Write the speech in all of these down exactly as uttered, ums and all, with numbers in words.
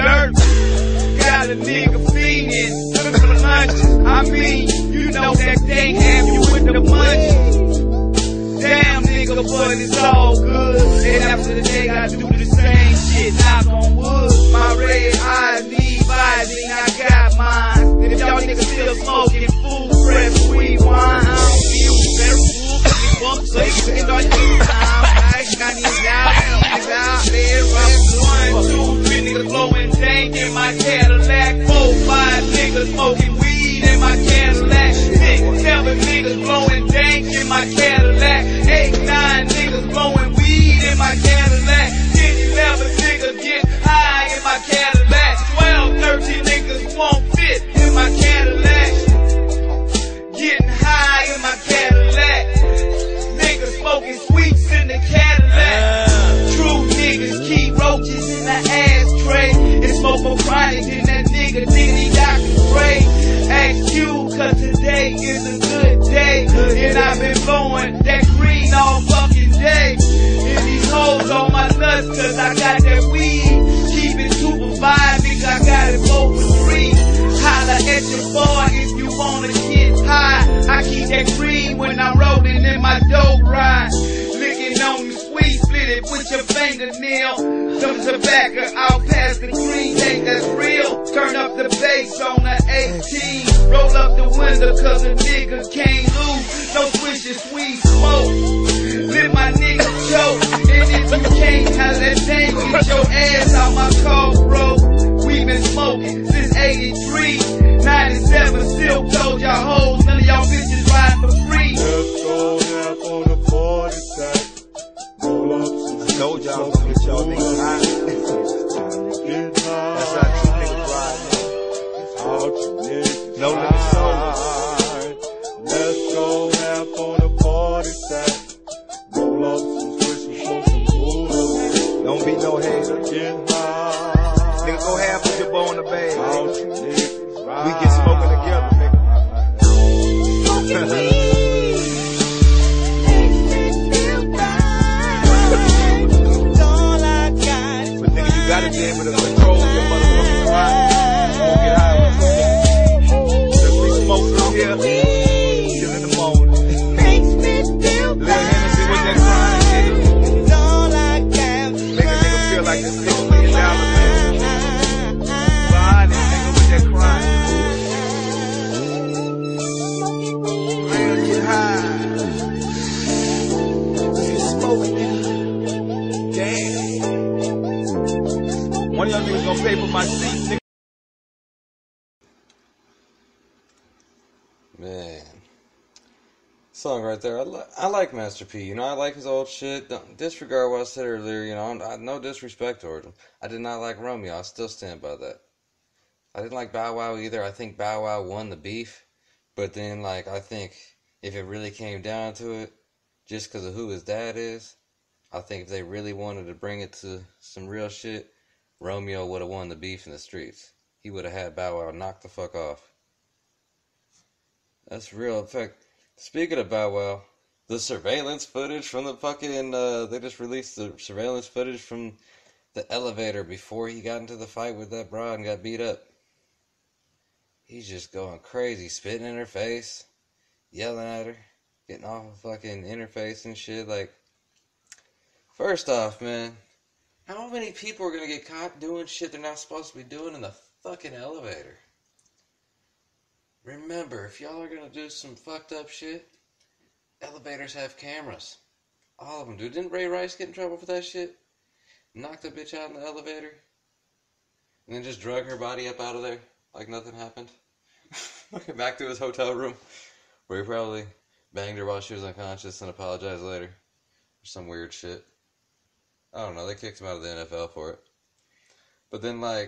dirt. Got a nigga fiendin' for the lunches. I mean, you know that they have you with the munchies. Damn nigga, but it's all good. And after the day, I do the same shit. Knock on wood. My red eyes need Visine, I got mine. If y'all niggas still smoking food, fresh weed wine, I don't feel very cool. We bump places in our time. I got these out, these out there. One, two, three niggas blowing dank in my Cadillac. Four, five niggas smoking weed in my Cadillac. Six, seven niggas blowing dank in my Cadillac. Eight, nine niggas blowing weed in my Cadillac. Ten, eleven niggas get high in my Cadillac. Twelve, thirteen niggas won't fit in my Cadillac. Getting high in my Cadillac. Niggas smoking sweets in the Cadillac. True niggas keep roaches in the ashtray. And smoke more chronic than that nigga Diddy Doctor Dre. Ask you, cause today is a good day. And I've been blowing that green all fucking day. And these hoes on my nuts cause I got that weed. Keep it super five, nigga, I got it both for free. Holla at your boy if you wanna get high. I keep that green when I'm rolling in my dope ride. Licking on the sweet, split it with your fingernail. Some tobacco out past the green, think that's real. Turn up the bass on the eighteen. Roll up the window cause a nigga can't lose. No swisher, sweet smoke. Let my nigga choke. And if you can't have that thing, get your ass out my car, bro. We been smoking since eighty-three. ninety-seven, still told y'all hoes, none of y'all bitches riding for free. Let's go half on the party sack. Roll up some. I told y'all I was gonna get y'all niggas high. Get high. That's how two niggas ride. Out your niggas No limit soul. high. Let's go half on the party sack. Roll up some switches, smoke some Buddha. Don't be no hater. Get high. Nigga, go half with your bow in the bag. Out Nigga. your niggas ride. We get smoking together, nigga. But nigga, you gotta be able to control your motherfucking mind. Smoke it high. If we smoke through here till in the morning. Little Hennessy with that grind, nigga. Make a nigga feel like this six million dollar man. Behind this nigga with that grind. Real get high. You smoking, nigga. Damn. One of y'all niggas gonna pay for my seat, nigga. Man, song right there. I, li- I like Master P. You know, I like his old shit. Don't disregard what I said earlier. You know, I'm, I, no disrespect towards him. I did not like Romeo. I still stand by that. I didn't like Bow Wow either. I think Bow Wow won the beef. But then, like, I think if it really came down to it, just because of who his dad is, I think if they really wanted to bring it to some real shit, Romeo would have won the beef in the streets. He would have had Bow Wow knocked the fuck off. That's real. In fact, speaking of Bow Wow, the surveillance footage from the fucking, uh, they just released the surveillance footage from the elevator before he got into the fight with that broad and got beat up. He's just going crazy, spitting in her face, yelling at her, getting off of fucking interface and shit. Like, first off, man, how many people are gonna get caught doing shit they're not supposed to be doing in the fucking elevator? Remember, if y'all are gonna do some fucked up shit, elevators have cameras. All of them do. Didn't Ray Rice get in trouble for that shit? Knocked a bitch out in the elevator? And then just drug her body up out of there like nothing happened? Back to his hotel room, where he probably banged her while she was unconscious and apologized later. Or some weird shit. I don't know, they kicked him out of the N F L for it. But then, like,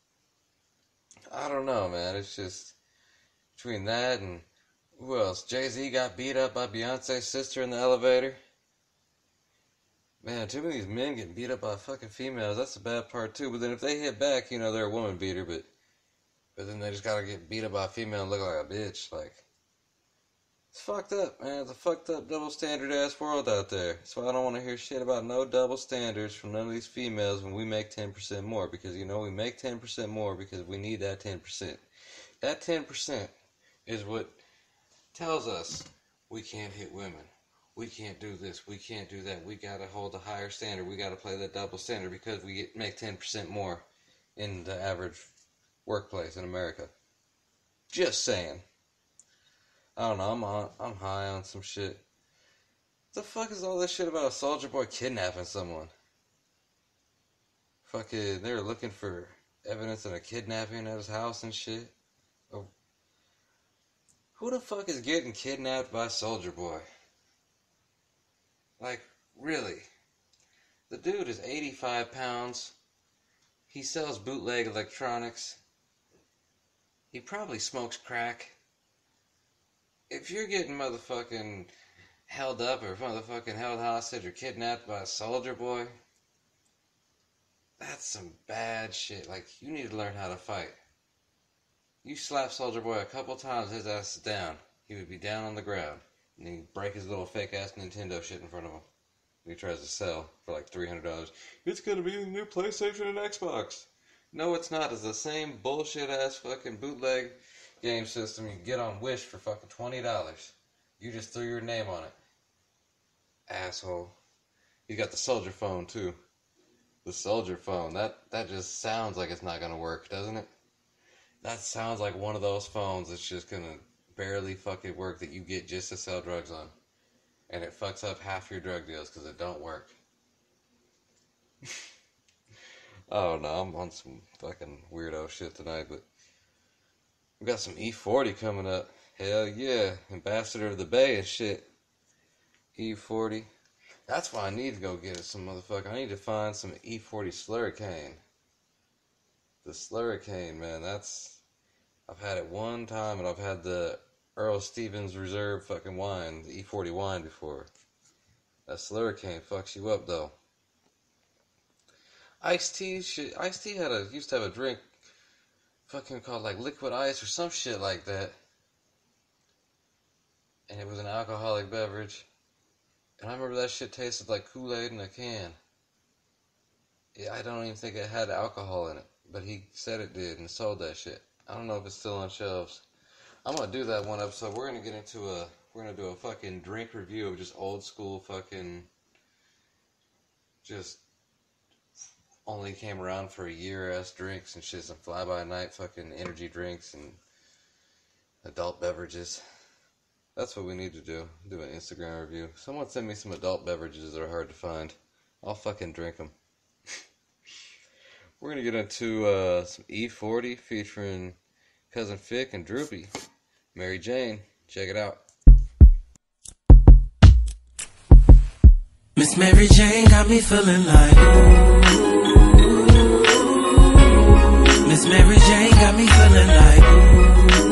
I don't know, man, it's just, between that and, who else? Jay-Z got beat up by Beyonce's sister in the elevator. Man, too many of these men getting beat up by fucking females, that's the bad part too. But then if they hit back, you know, they're a woman beater, but, but then they just gotta get beat up by a female and look like a bitch, like, It's fucked up, man. It's a fucked up double standard ass world out there. That's why I don't want to hear shit about no double standards from none of these females when we make ten percent more. Because, you know, we make ten percent more because we need that ten percent. That ten percent is what tells us we can't hit women. We can't do this. We can't do that. We gotta hold a higher standard. We gotta play that double standard because we get, make ten percent more in the average workplace in America. Just saying. I don't know, I'm on, I'm high on some shit. What the fuck is all this shit about a soldier boy kidnapping someone? Fucking, they were looking for evidence of a kidnapping at his house and shit. Oh. Who the fuck is getting kidnapped by Soldier Boy? Like, really? The dude is eighty-five pounds. He sells bootleg electronics. He probably smokes crack. If you're getting motherfucking held up or motherfucking held hostage or kidnapped by a Soldier Boy, that's some bad shit. Like, you need to learn how to fight. You slap Soldier Boy a couple times, his ass is down. He would be down on the ground. And he'd break his little fake ass Nintendo shit in front of him. He tries to sell for like three hundred dollars. It's gonna be the new PlayStation and Xbox. No, it's not. It's the same bullshit ass fucking bootleg game system you can get on Wish for fucking twenty dollars. You just threw your name on it. Asshole. You got the Soldier phone too. The Soldier phone. That, that just sounds like it's not gonna work, doesn't it? That sounds like one of those phones that's just gonna barely fucking work that you get just to sell drugs on. And it fucks up half your drug deals because it don't work. Oh no, I'm on some fucking weirdo shit tonight, but we got some E forty coming up. Hell yeah. Ambassador of the Bay and shit. E forty. That's why I need to go get it, some motherfucker. I need to find some E forty Slurricane. The Slurricane, man, that's... I've had it one time, and I've had the Earl Stevens Reserve fucking wine, the E forty wine before. That Slurricane fucks you up, though. Ice-T shit. Ice-T had a, used to have a drink fucking called like Liquid Ice or some shit like that. And it was an alcoholic beverage. And I remember that shit tasted like Kool-Aid in a can. Yeah, I don't even think it had alcohol in it. But he said it did and sold that shit. I don't know if it's still on shelves. I'm gonna do that one episode. We're gonna get into a, we're gonna do a fucking drink review of just old school fucking, just only came around for a year ass drinks and shit. Some fly by night fucking energy drinks and adult beverages. That's what we need to do. Do an Instagram review. Someone send me some adult beverages that are hard to find. I'll fucking drink them. We're going to get into uh, some E forty featuring Cousin Fick and Droopy. Mary Jane. Check it out. Miss Mary Jane got me feeling like ooh. Miss Mary Jane got me feeling like ooh.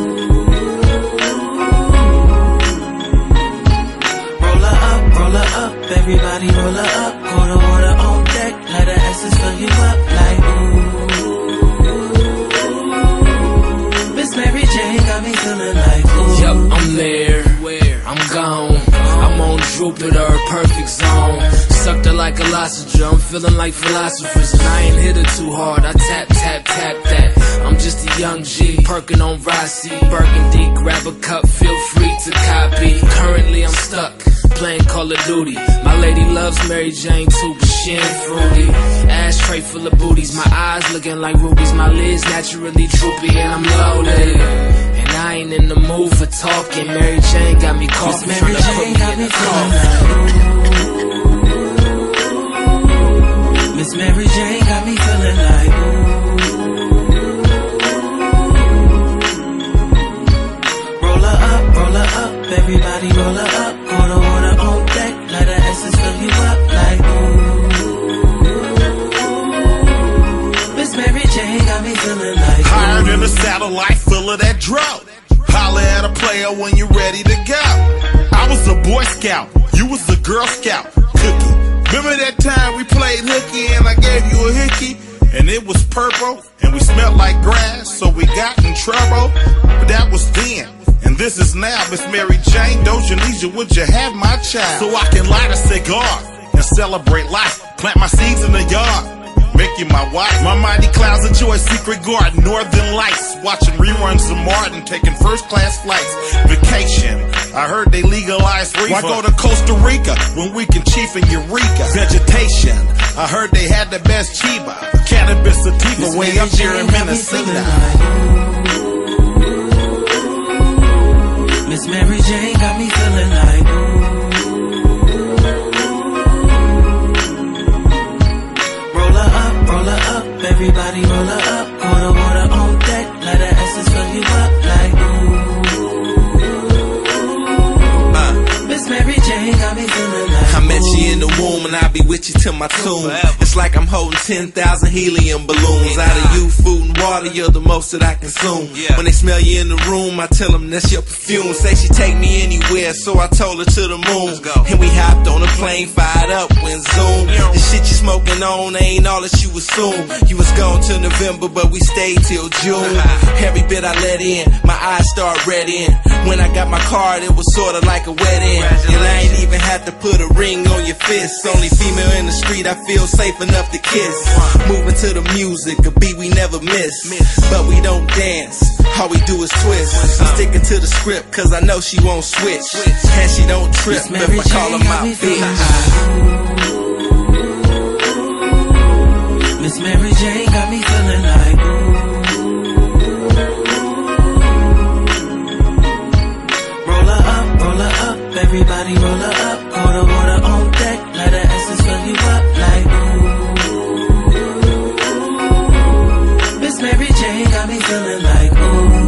Up, everybody roll her up, pour the water on deck, let her essence fill you up like ooh. Miss Mary Jane got me feeling like ooh. Yup, I'm there, where? I'm gone, I'm on Jupiter, perfect zone. Sucked her like a lozenge, I'm feeling like philosophers. And I ain't hit her too hard, I tap, tap, tap that. I'm just a young G, perking on Rossi, Burgundy, grab a cup, feel free to copy. Currently I'm stuck, playing Call of Duty. My lady loves Mary Jane too, but she ain't fruity. Ashtray full of booties, my eyes looking like rubies. My lids naturally droopy and I'm loaded. And I ain't in the mood for talking. Mary Jane got me coughing, Mary Jane got me feeling like ooh. Miss Mary Jane got me feeling like ooh. Roll her up, roll her up, everybody roll her up. Pour the water on deck, let her essence fill you up like ooh. Miss Mary Jane got me feeling like ooh. Higher than a satellite full of that drought. Holler at a player when you're ready to go. I was a Boy Scout, you was a Girl Scout. Cookie. Remember that time we played hooky and I gave you a hickey? And it was purple and we smelled like grass, so we got in trouble. But that was then. And This is now Miss Mary Jane Dojanesia, would you have my child? So I can light a cigar and celebrate life. Plant my seeds in the yard, make you my wife. My mighty clouds enjoy secret garden, northern lights. Watching reruns of Martin, taking first class flights. Vacation, I heard they legalized reefer. Why go to Costa Rica when we can chief in Eureka? Vegetation, I heard they had the best chiba. Cannabis sativa way up there in Minnesota. Miss Mary Jane got me feeling like everybody roll her up, pour the water on deck, let the essence fill you up like ooh. Uh, Miss Mary Jane got me feeling like I met you in the womb and I'll be with you till my tomb. It's like I'm holding ten thousand helium balloons. Out of you, food and water, you're the most that I consume. When they smell you in the room, I tell them that's your perfume. Say she take me anywhere, so I told her to the moon. And we hopped on a plane, fired up, went zoom. The shit you smoking on ain't all that you assume. You was gone till November, but we stayed till June. Every bit I let in, my eyes start red in. When I got my card, it was sorta like a wedding. And I ain't even had to put a ring on your fist. Only female in the street I feel safe enough to kiss. Moving to the music, a beat we never miss. But we don't dance, all we do is twist. I'm sticking to the script, cause I know she won't switch. And she don't trip if I call her my bitch. Miss Mary Jane got me feeling like roll her up, roll her up, everybody roll her up, pour the water on deck, let the essence fill you up like ooh. Miss Mary Jane got me feeling like ooh.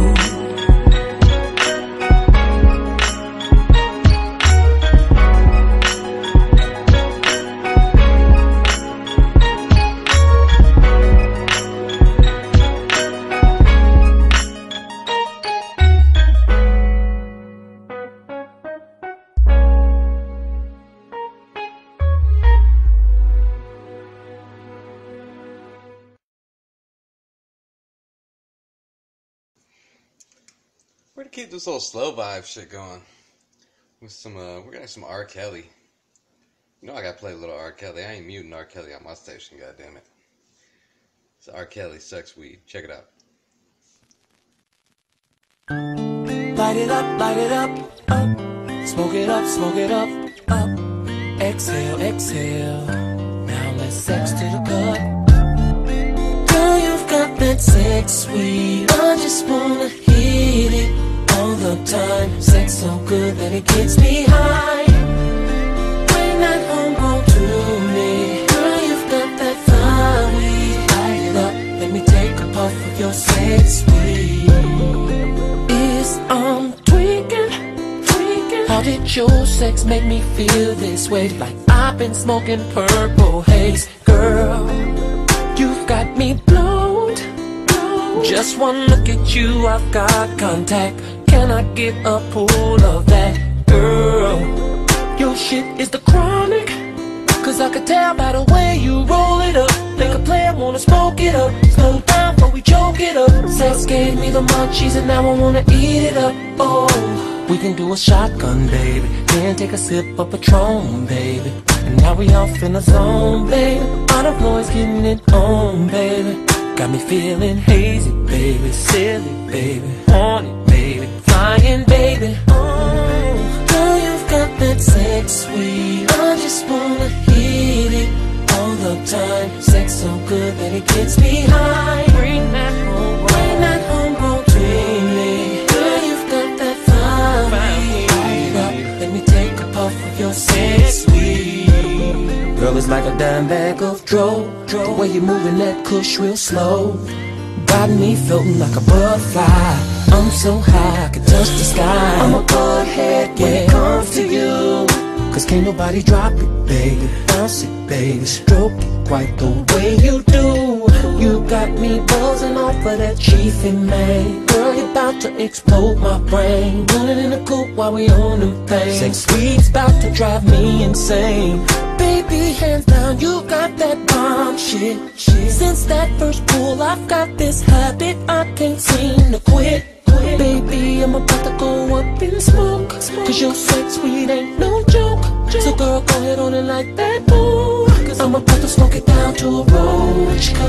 We're gonna keep this little slow vibe shit going with some. Uh, we're gonna have some R. Kelly. You know I gotta play a little R. Kelly. I ain't muting R. Kelly on my station. God damn it. It's R. Kelly Sex Weed. Check it out. Light it up, light it up, up. Smoke it up, smoke it up, up. Exhale, exhale. Now let's sex to the gut. Girl, you've got that sex sweet. I just wanna hit it all the time. Sex so good that it gets me high. Bring that homegrown to me. Girl, you've got that fire weed. Light it up, let me take a puff of your sex weed. Is I'm tweaking, tweaking. How did your sex make me feel this way? Like I've been smoking purple haze. Girl, you've got me blowed. Just one look at you, I've got contact. Can I get a pull of that? Girl, your shit is the chronic. Cause I could tell by the way you roll it up. Make a player wanna smoke it up. Slow down before we choke it up. Sex gave me the munchies and now I wanna eat it up. Oh, we can do a shotgun, baby. Then take a sip of Patron, baby. And now we off in the zone, baby. All the boys getting it on, baby. Got me feeling hazy, baby. Silly, baby. Horny, baby. Flying, baby. Oh, girl, you've got that sex sweet. I just wanna hit it all the time. Sex so good that it gets me high. Bring that home, bring that homegrown to me. Girl, you've got that fire. Light it up, let me take a puff of your sex sweet. Girl, it's like a dime bag of dro, dro. The way you're moving that kush real slow. Got me floating like a butterfly. I'm so high, I can touch the sky. I'm a butthead when it comes to you. Cause can't nobody drop it, baby. Bounce it, baby. Stroke it quite the way you do. You got me buzzing off of that chiefy man. Girl, you're about to explode my brain. Running in the coupe while we on them things. Sex sweet's about to drive me insane. Baby, hands down, you got that bomb shit. Since that first pool, I've got this habit I can't seem to quit. Baby, I'm about to go up in smoke, cause your sex weed ain't no joke. So girl, go ahead on and light that boo, cause I'm about to smoke it down to a roach.